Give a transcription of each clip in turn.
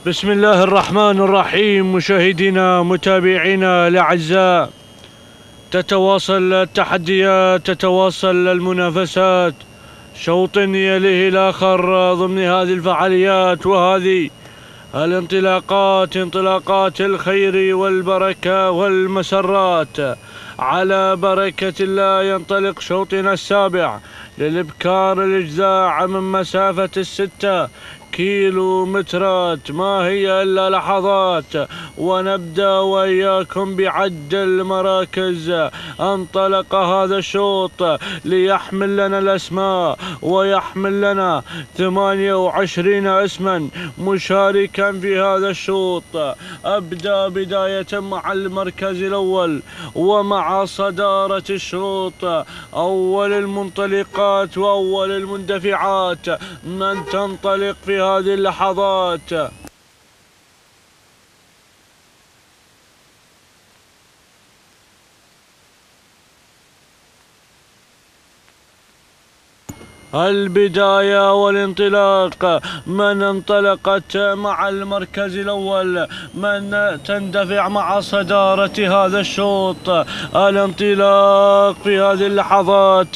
بسم الله الرحمن الرحيم. مشاهدينا متابعينا الأعزاء، تتواصل التحديات، تتواصل المنافسات، شوط يليه الآخر ضمن هذه الفعاليات وهذه الانطلاقات، انطلاقات الخير والبركة والمسرات. على بركة الله ينطلق شوطنا السابع للإبكار الإجزاع من مسافة 6 كيلو مترات، ما هي إلا لحظات ونبدأ وإياكم بعد المراكز. انطلق هذا الشوط ليحمل لنا الأسماء ويحمل لنا 28 اسما مشاركا في هذا الشوط. أبدأ بداية مع المركز الأول ومع صدارة الشوط، أول المنطلقات وأول المندفعات من تنطلق في هذه اللحظات. البداية والانطلاق، من انطلقت مع المركز الأول، من تندفع مع صدارة هذا الشوط. الانطلاق في هذه اللحظات،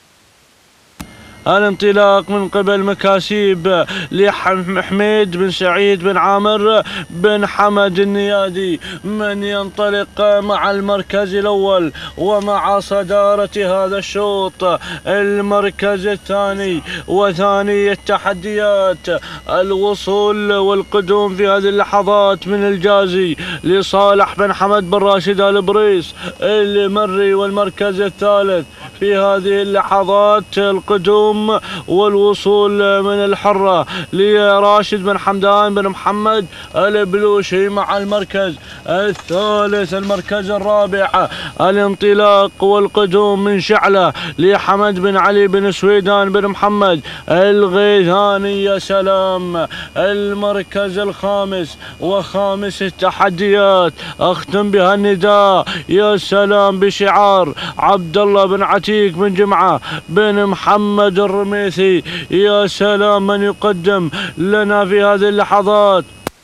الانطلاق من قبل مكاسيب لحميد بن سعيد بن عامر بن حمد النيادي، من ينطلق مع المركز الأول ومع صدارة هذا الشوط. المركز الثاني وثاني التحديات، الوصول والقدوم في هذه اللحظات من الجازي لصالح بن حمد بن راشد آل بريس المري. والمركز الثالث في هذه اللحظات القدوم والوصول من الحرة لراشد بن حمدان بن محمد البلوشي مع المركز الثالث. المركز الرابع الانطلاق والقدوم من شعلة لحمد بن علي بن سويدان بن محمد الغيثاني. يا سلام. المركز الخامس وخامس التحديات، اختم بها النداء يا سلام بشعار عبد الله بن عتيق بن جمعة بن محمد الرميثي. يا سلام، من يقدم لنا في هذه اللحظات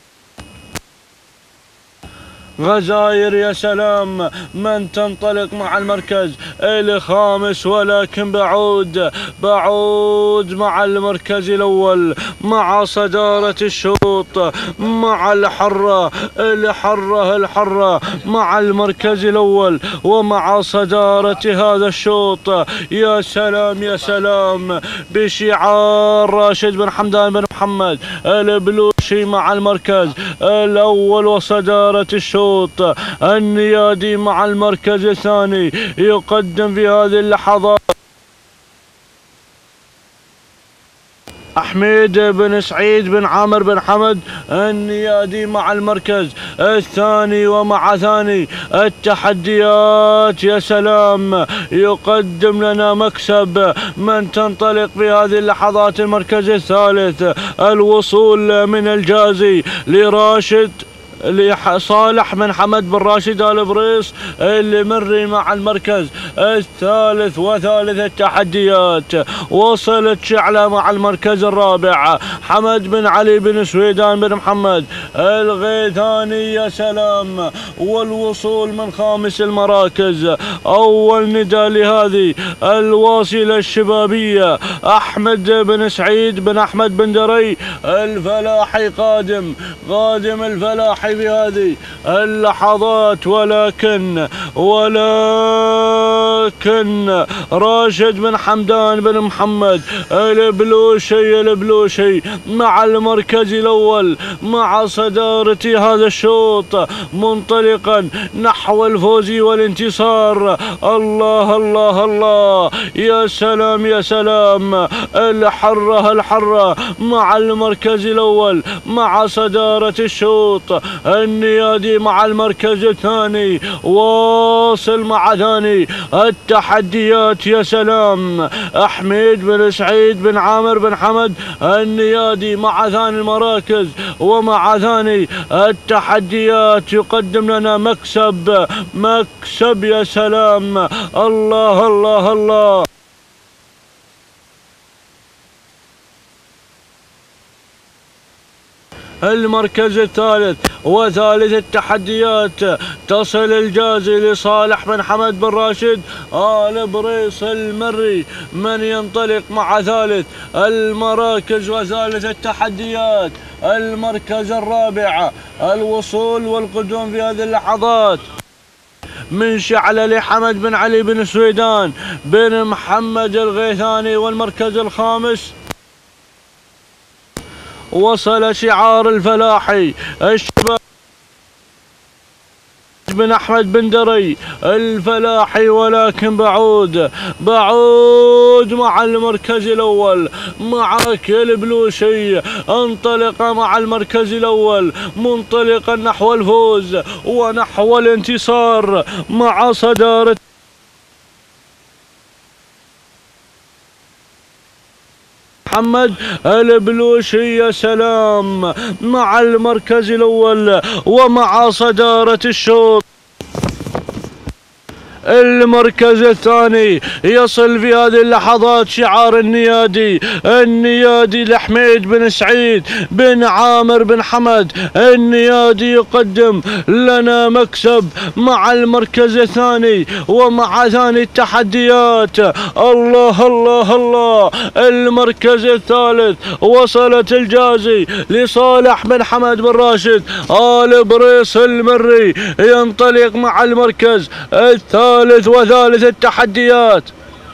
غزاير. يا سلام، من تنطلق مع المركز الخامس، ولكن بعود مع المركز الأول، مع صدارة الشوط، مع الحرة مع المركز الأول ومع صدارة هذا الشوط. يا سلام يا سلام بشعار راشد بن حمدان بن محمد البلوشي مع المركز الأول وصدارة الشوط. النيادي مع المركز الثاني يقدم في هذه اللحظات حميد بن سعيد بن عامر بن حمد النيادي مع المركز الثاني ومع ثاني التحديات. يا سلام، يقدم لنا مكسب. من تنطلق في هذه اللحظات المركز الثالث، الوصول من الجازي لراشد لصالح بن حمد بن راشد آل بريس المري مع المركز الثالث وثالث التحديات. وصلت شعلة مع المركز الرابع، حمد بن علي بن سويدان بن محمد الغيثاني. يا سلام. والوصول من خامس المراكز، أول نداء لهذه الواصلة الشبابية، أحمد بن سعيد بن أحمد بن دري الفلاحي قادم الفلاحي في هذه اللحظات. ولكن راشد بن حمدان بن محمد البلوشي مع المركز الأول مع صدارة هذا الشوط، منطلقا نحو الفوز والانتصار. الله الله الله. يا سلام يا سلام. الحرة مع المركز الأول مع صدارة الشوط. النيادي مع المركز الثاني، واصل مع ثاني التحديات. يا سلام. حميد بن سعيد بن عامر بن حمد النيادي مع ثاني المراكز ومع ثاني التحديات يقدم لنا مكسب. يا سلام. الله الله الله. المركز الثالث وثالث التحديات تصل الجائزة لصالح بن حمد بن راشد آل بريص المري، من ينطلق مع ثالث المراكز وثالث التحديات. المركز الرابع الوصول والقدوم في هذه اللحظات من شعلة لحمد بن علي بن سويدان بن محمد الغيثاني. والمركز الخامس وصل شعار الفلاحي الشباب بن أحمد بن دري الفلاحي، ولكن بعود مع المركز الأول مع كيل بلوشي. انطلق مع المركز الأول منطلقا نحو الفوز ونحو الانتصار مع صدارة محمد البلوشي. يا سلام مع المركز الأول ومع صدارة الشوط. المركز الثاني يصل في هذه اللحظات شعار النيادي لحميد بن سعيد بن عامر بن حمد. النيادي يقدم لنا مكسب مع المركز الثاني ومع ثاني التحديات. الله الله الله. المركز الثالث وصلت الجائزة لصالح بن حمد بن راشد آل بريص المري، ينطلق مع المركز الثالث وثالث التحديات.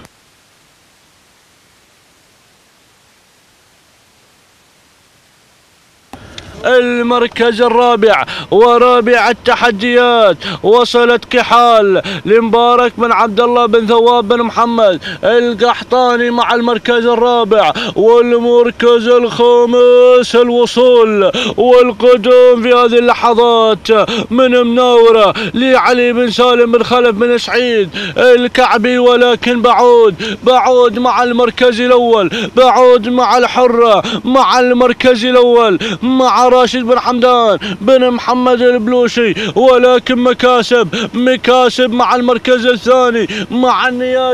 المركز الرابع ورابع التحديات وصلت كحال لمبارك بن عبد الله بن ثواب بن محمد القحطاني مع المركز الرابع. والمركز الخامس الوصول والقدوم في هذه اللحظات من مناورة لعلي بن سالم بن خلف بن سعيد الكعبي، ولكن بعود مع المركز الأول، بعود مع الحرة مع المركز الأول مع راشد بن حمدان بن محمد البلوشي، ولكن مكاسب مع المركز الثاني مع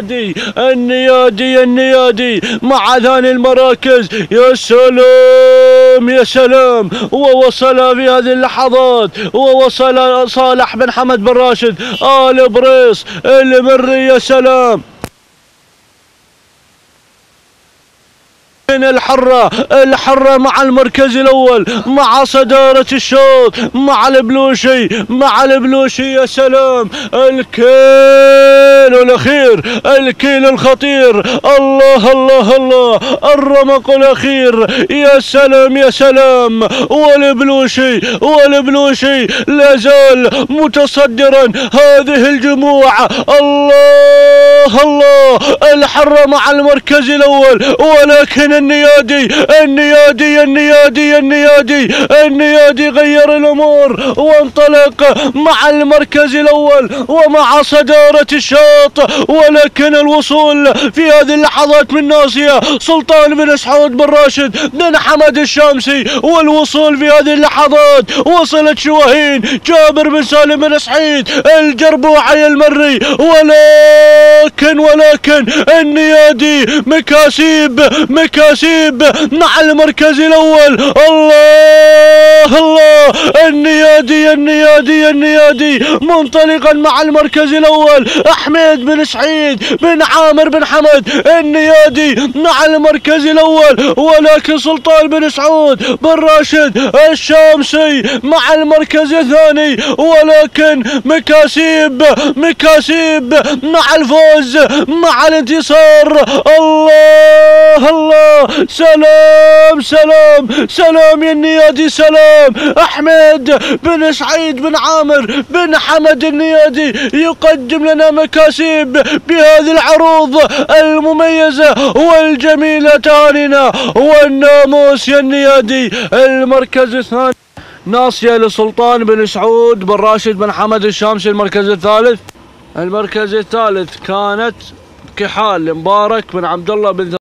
النيادي مع ثاني المراكز. يا سلام يا سلام. ووصل في هذه اللحظات ووصل صالح بن حمد بن راشد آل بريص المري. يا سلام. من الحرة مع المركز الأول مع صدارة الشوط مع البلوشي. يا سلام. الكيل الأخير، الكيل الخطير. الله الله الله. الرمق الأخير. يا سلام يا سلام. والبلوشي لا زال متصدرا هذه الجموع. الله الله. الحرة مع المركز الأول، ولكن النيادي غير الأمور وانطلق مع المركز الأول ومع صدارة الشوط، ولكن الوصول في هذه اللحظات من ناصية سلطان بن سعود بن راشد بن حمد الشامسي. والوصول في هذه اللحظات وصلت شواهين جابر بن سالم بن سعيد الجربوعي المري، ولكن النيادي مكاسب مع المركز الأول. الله الله. النيادي منطلقا مع المركز الأول حميد بن سعيد بن عامر بن حمد. النيادي مع المركز الأول، ولكن سلطان بن سعود بن راشد الشامسي مع المركز الثاني، ولكن مكاسب مع الفوز مع الانتصار. الله الله. سلام يا النيادي. سلام. أحمد بن سعيد بن عامر بن حمد النيادي يقدم لنا مكاسب بهذه العروض المميزة والجميلة. تهانينا والناموس يا النيادي. المركز الثاني ناصية لسلطان بن سعود بن راشد بن حمد الشامسي. المركز الثالث كانت كحال لمبارك بن عبد الله بن